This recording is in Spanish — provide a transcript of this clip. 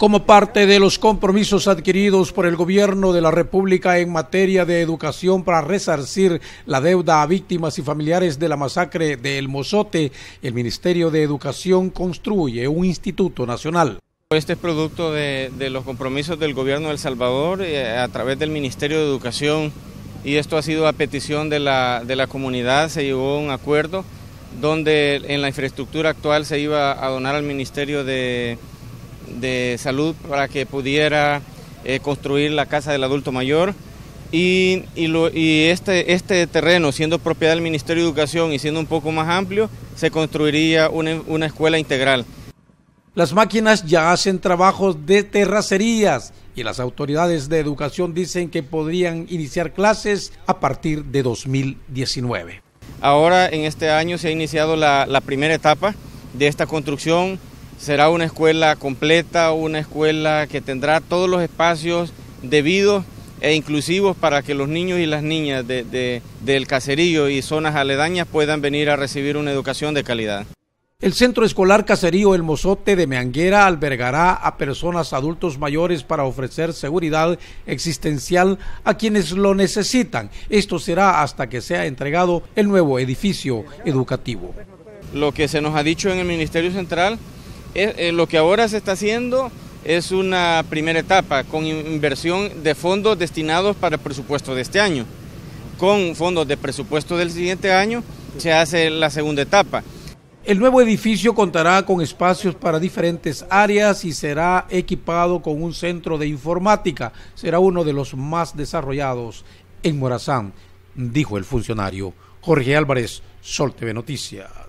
Como parte de los compromisos adquiridos por el gobierno de la República en materia de educación para resarcir la deuda a víctimas y familiares de la masacre de El Mozote, el Ministerio de Educación construye un instituto nacional. Este es producto de los compromisos del gobierno de El Salvador a través del Ministerio de Educación, y esto ha sido a petición de la comunidad. Se llegó a un acuerdo donde en la infraestructura actual se iba a donar al Ministerio de Salud para que pudiera construir la casa del adulto mayor, y este terreno, siendo propiedad del Ministerio de Educación y siendo un poco más amplio, se construiría una escuela integral. Las máquinas ya hacen trabajos de terracerías y las autoridades de educación dicen que podrían iniciar clases a partir de 2019. Ahora en este año se ha iniciado la primera etapa de esta construcción. Será una escuela completa, una escuela que tendrá todos los espacios debidos e inclusivos para que los niños y las niñas del caserío y zonas aledañas puedan venir a recibir una educación de calidad. El Centro Escolar Caserío El Mozote de Meanguera albergará a personas adultos mayores para ofrecer seguridad existencial a quienes lo necesitan. Esto será hasta que sea entregado el nuevo edificio educativo. Lo que se nos ha dicho en el Ministerio Central, lo que ahora se está haciendo es una primera etapa con inversión de fondos destinados para el presupuesto de este año. Con fondos de presupuesto del siguiente año se hace la segunda etapa. El nuevo edificio contará con espacios para diferentes áreas y será equipado con un centro de informática. Será uno de los más desarrollados en Morazán, dijo el funcionario. Jorge Álvarez, Sol TV Noticias.